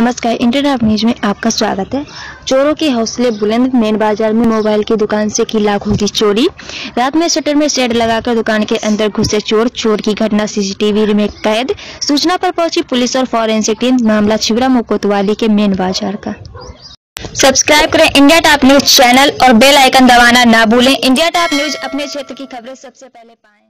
नमस्कार, internet news में आपका स्वागत है। चोरों के हौसले बुलंद। मेन बाजार में मोबाइल की दुकान से की लाखों की चोरी। रात में शटर में शेड लगाकर दुकान के अंदर घुसे चोर। चोर की घटना सीसीटीवी में कैद। सूचना पर पहुंची पुलिस और फॉरेंसिक टीम। मामला छिबरामऊ कोतवाली के मेन बाजार का। सब्सक्राइब करें इंडिया टॉप न्यूज चैनल और बेल आइकन दबाना ना भूलें। इंडिया टॉप न्यूज अपने क्षेत्र की खबरें सबसे पहले पाएं।